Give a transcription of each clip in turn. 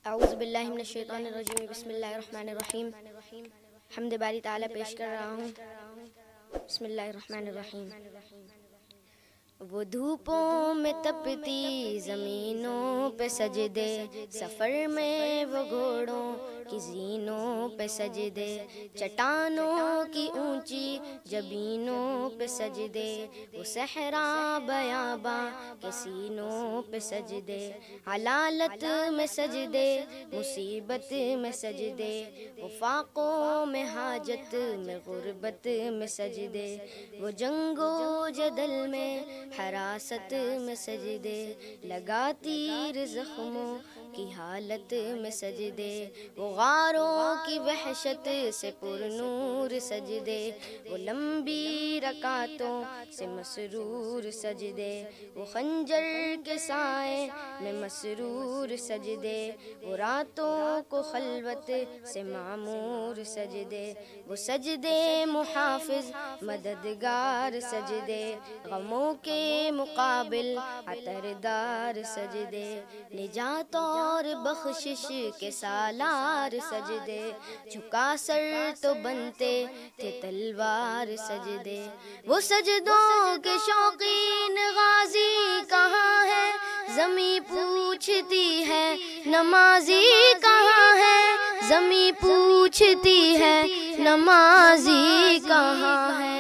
اعوذ باللہ من الشیطان الرجیم، بسم اللہ الرحمن الرحیم۔ حمد باری تعالیٰ پیش کر رہا ہوں۔ بسم اللہ الرحمن الرحیم۔ وہ دھوپوں میں تپتی زمینوں پہ سجدے، سفر میں وہ گھوڑوں کی زینوں پہ سجدے، چٹانوں کی اونچی جبینوں پہ سجدے، وہ صحرا بیاباں کے سینوں پہ سجدے، علالت میں سجدے، مصیبت میں سجدے، وہ فاقوں میں حاجت میں غربت میں سجدے، وہ جنگ و جدل میں حراست میں سجدے، لگا تیر زخموں کی حالت میں سجدے، وہ غاروں کی وحشت سے پر نور سجدے، وہ لمبی رکعتوں سے مسرور سجدے، وہ خنجر کے سائے میں مسرور سجدے، وہ راتوں کو خلوت سے معمور سجدے، وہ سجدے محافظ مددگار سجدے، غموں کے مقابل عطردار سجدے، نجات اور بخشش کے سالار سجدے، جھکا سر تو بنتے تھے تلوار سجدے، وہ سجدوں کے شوقین غازی کہاں ہے، زمیں پوچھتی ہے نمازی کہاں ہے، زمیں پوچھتی ہے نمازی کہاں ہے۔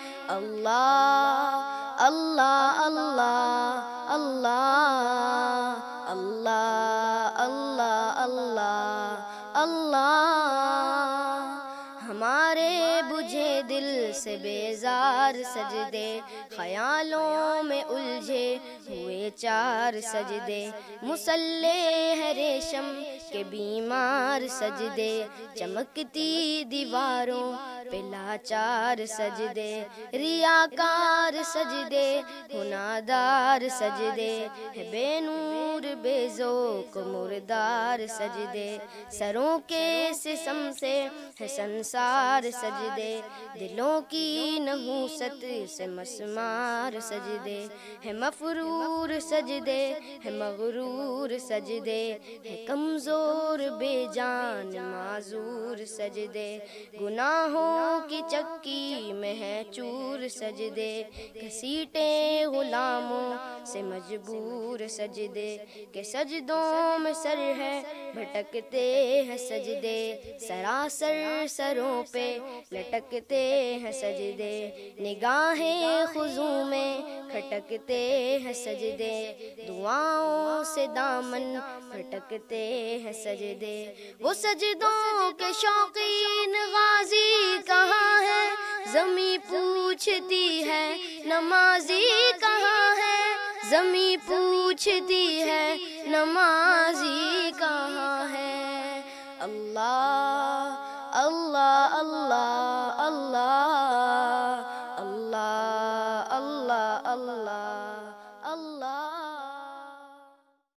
اللہ اللہ اللہ اللہ اللہ اللہ اللہ اللہ، ہمارے بجھے دل سے بیزار سجدے، خیالوں میں الجھے ہوئے چار سجدے، مصلح ہے ریشم کے بیمار سجدے، چمکتی دیواروں پہ لاچار سجدے، ریاکار سجدے، گناہگار سجدے، ہے بے نور بے ذوق مردار سجدے، سروں کے سسم سے ہے سنسار سجدے، دلوں کی نحوست سے مسمار سجدے، ہے مفرور سجدے، ہے مغرور سجدے، ہے کمزور بے جان معذور سجدے، گناہوں کی چکی میں ہے چور سجدے، گھسیٹیں غلاموں سے مجبور سجدے، کہ سجدوں میں سر ہے بھٹکتے ہیں سجدے، سراسر سروں پہ لٹکتے ہیں سجدے، نگاہیں خضوع میں کھٹکتے ہیں سجدے، دعاؤں سے دامن پھٹکتے ہیں سجدے، وہ سجدوں کے شوقین غازی کہاں ہے، زمیں پوچھتی ہے نمازی کہاں ہے، زمیں پوچھتی ہے نمازی کہاں ہے۔ اللہ